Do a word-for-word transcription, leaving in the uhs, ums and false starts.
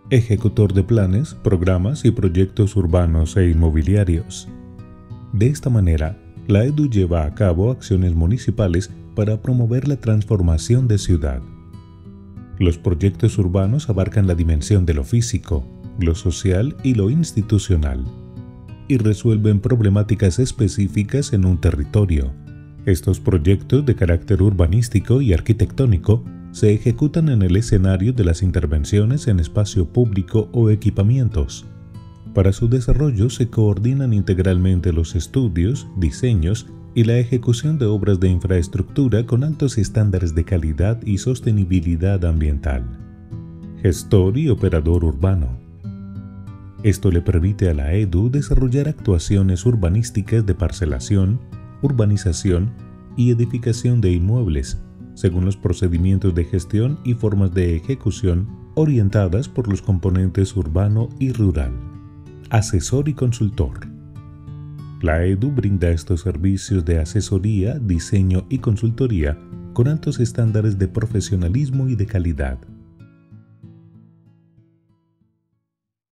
ejecutor de planes, programas y proyectos urbanos e inmobiliarios. De esta manera, la E D U lleva a cabo acciones municipales para promover la transformación de ciudad. Los proyectos urbanos abarcan la dimensión de lo físico, lo social y lo institucional, y resuelven problemáticas específicas en un territorio. Estos proyectos de carácter urbanístico y arquitectónico se ejecutan en el escenario de las intervenciones en espacio público o equipamientos. Para su desarrollo se coordinan integralmente los estudios, diseños y la ejecución de obras de infraestructura con altos estándares de calidad y sostenibilidad ambiental. Gestor y operador urbano. Esto le permite a la E D U desarrollar actuaciones urbanísticas de parcelación, urbanización y edificación de inmuebles, según los procedimientos de gestión y formas de ejecución orientadas por los componentes urbano y rural. Asesor y consultor. La E D U brinda estos servicios de asesoría, diseño y consultoría con altos estándares de profesionalismo y de calidad.